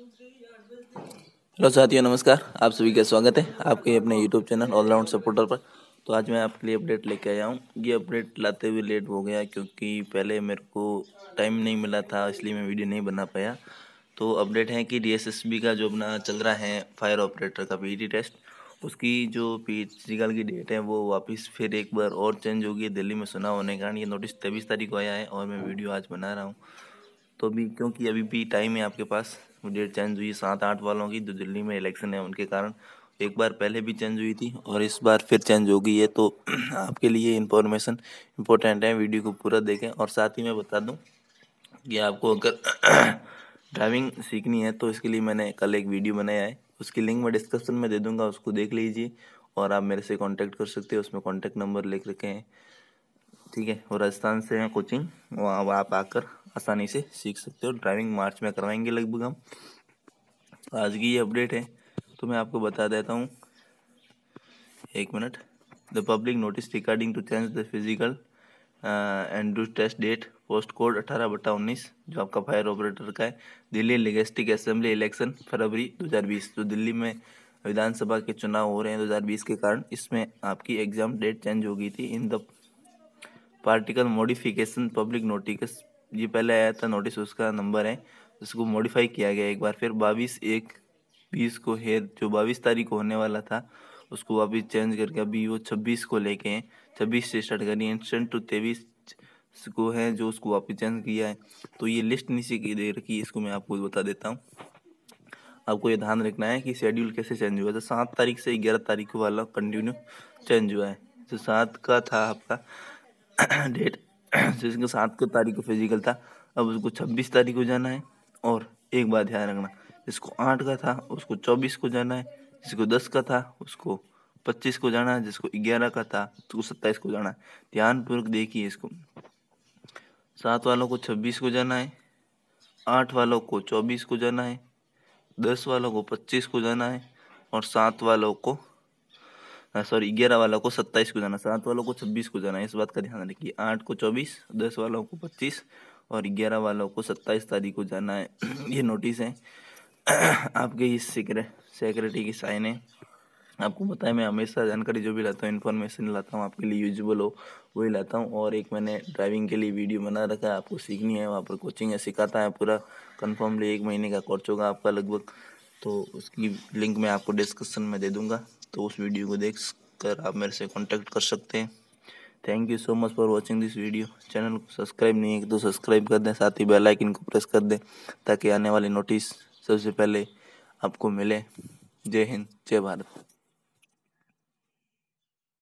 Hello साथियों, नमस्कार। आप सभी का स्वागत है आपके अपने यूट्यूब चैनल ऑलराउंड सपोर्टर पर। तो आज मैं आपके लिए अपडेट लेके आया हूँ। ये अपडेट लाते हुए लेट हो गया क्योंकि पहले मेरे को टाइम नहीं मिला था, इसलिए मैं वीडियो नहीं बना पाया। तो अपडेट है कि DSSB का जो अपना चल रहा है फायर ऑपरेटर का PET टेस्ट, उसकी जो फिजिकल की डेट है वो वापस फिर एक बार और चेंज होगी। दिल्ली में सुना होने के कारण ये नोटिस 23 तारीख को आया है और मैं वीडियो आज बना रहा हूँ। तो अभी क्योंकि अभी भी टाइम है आपके पास, डेट चेंज हुई 7-8 वालों की, जो दिल्ली में इलेक्शन है उनके कारण। एक बार पहले भी चेंज हुई थी और इस बार फिर चेंज हो गई है। तो आपके लिए इन्फॉर्मेशन इम्पोर्टेंट है, वीडियो को पूरा देखें। और साथ ही मैं बता दूं कि आपको अगर ड्राइविंग सीखनी है तो इसके लिए मैंने कल एक वीडियो बनाया है, उसकी लिंक मैं डिस्क्रिप्शन में दे दूंगा, उसको देख लीजिए। और आप मेरे से कांटेक्ट कर सकते हो, उसमें कांटेक्ट नंबर लिख रखे हैं, ठीक है। और राजस्थान से है कोचिंग, वहाँ आप आकर आसानी से सीख सकते हो। ड्राइविंग मार्च में करवाएंगे लगभग हम। आज की ये अपडेट है तो मैं आपको बता देता हूँ, एक minute. The public notice regarding to change the physical and do test date post code 18/19 जो आपका फायर ऑपरेटर का है। Delhi legislative assembly election February 2020, जो दिल्ली में विधानसभा के चुनाव हो रहे हैं 2020 के कारण, इसमें आपकी एग्जाम डेट चेंज हो गई थी। In the particle modification public notice, ये पहले आया था नोटिस, उसका नंबर है, उसको मॉडिफाई किया गया एक बार फिर 22/1/20 को है। जो 22 तारीख को होने वाला था उसको अभी चेंज करके अभी वो 26 को लेके हैं। 26 से स्टार्ट करिए, इंस्टेंट टू 23 को है जो उसको वापस चेंज किया है। तो ये लिस्ट नीचे की दे रखी है, इसको मैं आपको बता देता हूँ। आपको ये ध्यान रखना है कि शेड्यूल कैसे चेंज हुआ था। 7 तारीख से 11 तारीख वाला कंटिन्यू चेंज हुआ है। जो 7 का था आपका डेट, जिसके 7 को तारीख को फिजिकल था, अब उसको 26 तारीख को जाना है। और एक बात ध्यान रखना, जिसको 8 का था उसको 24 को जाना है, जिसको 10 का था उसको 25 को जाना है, जिसको 11 का था उसको 27 को जाना है। ध्यानपूर्वक देखिए इसको। 7 वालों को 26 को जाना है, 8 वालों को 24 को जाना है, 10 वालों को 25 को जाना है, और 7 वालों को 11 वालों को 27 को जाना, 7 वालों को 26 को जाना है। इस बात का ध्यान रखिए। 8 को 24, 10 वालों को 25 और 11 वालों को 27 तारीख को जाना है। ये नोटिस है आपके इस सेक्रेटरी की साइन है। आपको पता है मैं हमेशा जानकारी जो भी लाता हूँ, इन्फॉर्मेशन लाता हूँ आपके लिए यूजबल हो वही लाता हूँ। और एक मैंने ड्राइविंग के लिए वीडियो बना रखा है, आपको सीखनी है, वहाँ पर कोचिंग है, सिखाता है पूरा कन्फर्मली। 1 महीने का कोर्स होगा आपका लगभग। तो उसकी लिंक मैं आपको डिस्क्रिप्शन में दे दूँगा, तो उस वीडियो को देख कर आप मेरे से कॉन्टैक्ट कर सकते हैं। Thank you so much for watching this video. Channel को सब्सक्राइब नहीं है तो सब्सक्राइब कर दें, साथ ही बेल आइकन को प्रेस कर दें ताकि आने वाली नोटिस सबसे पहले आपको मिले। जय हिंद, जय भारत।